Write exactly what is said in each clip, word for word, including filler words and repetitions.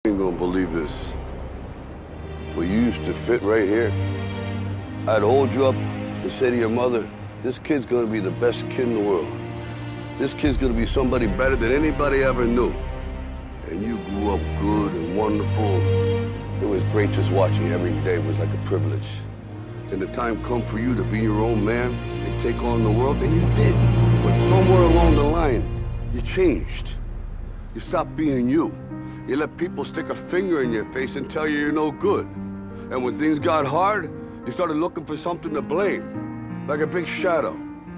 You ain't gonna believe this. Well, you used to fit right here. I'd hold you up and say to your mother, this kid's gonna be the best kid in the world. This kid's gonna be somebody better than anybody ever knew. And you grew up good and wonderful. It was great just watching you every day. It was like a privilege. Then the time come for you to be your own man and take on the world, and you did. But somewhere along the line, you changed. You stopped being you. You let people stick a finger in your face and tell you you're no good. And when things got hard, you started looking for something to blame, like a big shadow.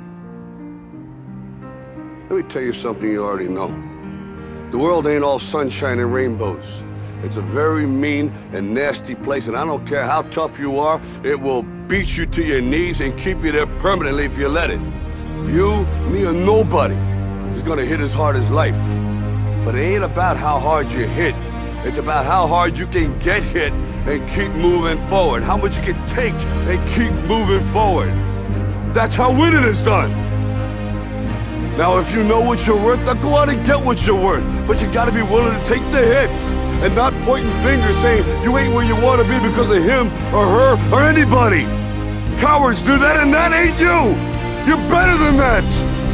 Let me tell you something you already know. The world ain't all sunshine and rainbows. It's a very mean and nasty place, and I don't care how tough you are, it will beat you to your knees and keep you there permanently if you let it. You, me, or nobody is gonna hit as hard as life. But it ain't about how hard you hit. It's about how hard you can get hit and keep moving forward. How much you can take and keep moving forward. That's how winning is done. Now, if you know what you're worth, now go out and get what you're worth. But you gotta be willing to take the hits and not pointing fingers saying you ain't where you wanna be because of him or her or anybody. Cowards do that, and that ain't you. You're better than that.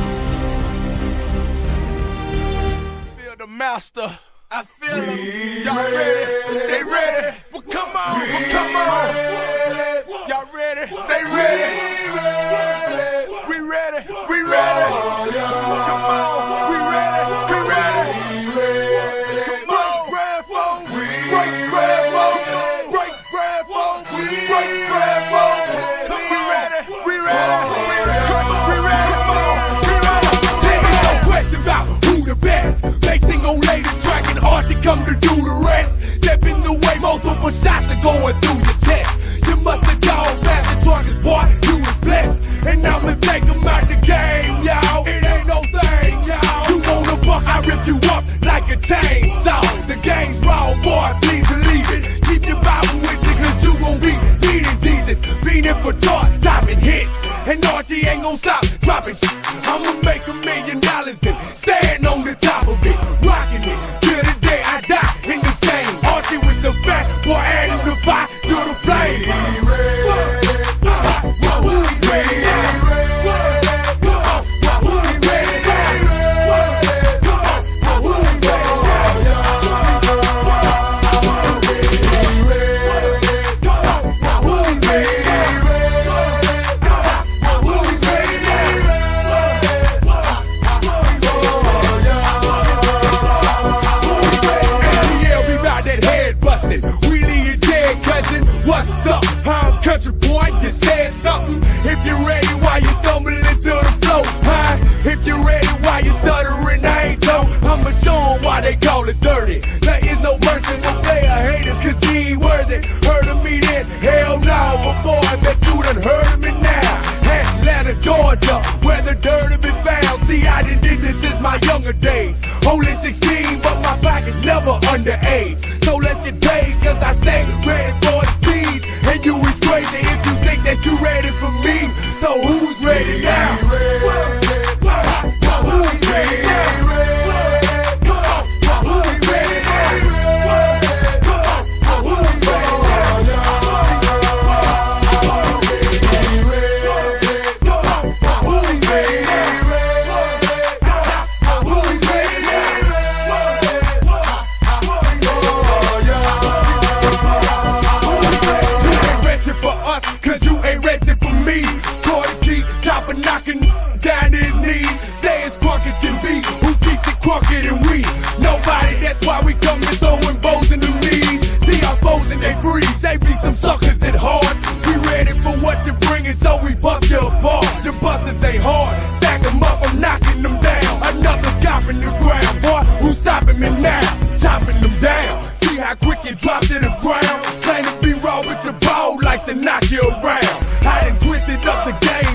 Master, I feel them. Y'all ready? They ready? Well, come on, well, come on. Y'all ready? They ready? We ready? We ready? Come on, we ready? We ready? Come on, grab phone, break grab phone, break grab phone, break grab phone. Come we ready? We ready? We ready? Come on, we ready? Come on, we ready? There ain't no question about who the best. They gon' lay the track and hard to come to do the rest. Step in the way, multiple shots are going through your chest. You must have gone past the targets, boy, you was blessed. And I'ma take them out the game, y'all. It ain't no thing, y'all. You wanna buck, I rip you up like a chainsaw. The game's raw, boy, please believe it. Keep your Bible with you, cause you gon' be needing Jesus. Feeding for chart, topping hits. And Archie ain't gon' stop dropping shit. I'ma make a million dollars then stand on the top of it. Rocking it till the day I die in this game. Archie with the fat boy, adding the fire to the flame. We ready? Who's ready? What's up? I'm country boy, you said something. If you're ready, why you stumbling to the flow? Huh? If you're ready, why you stuttering? I ain't know. I'ma show 'em why they call it dirty. There is no mercy for player haters, cause he ain't worthy. Heard of me then? Hell no. But boy, I bet you done heard of me now. Atlanta, Georgia, where the dirt be found. See, I done did this since my younger days. Only sixteen, but my back is never underage. So let's get paid, cause I stay ready for the keys. And you is crazy if you think that you ready for me. So who's ready now? Who's ready now? Knocking down his knees, stay as crunk as can be. Who keeps it crunker than we? Nobody, that's why we come and throwing bows in the knees. See our foes and they freeze, they be some suckers at heart. We ready for what you're bringing, so we bust you apart. Your busters ain't hard, stack them up, I'm knocking them down. Another cop in the ground, boy, who's stopping me now? Chopping them down, see how quick you drop to the ground. Claim to be raw, but your ball likes to knock you around. I done twisted up the game.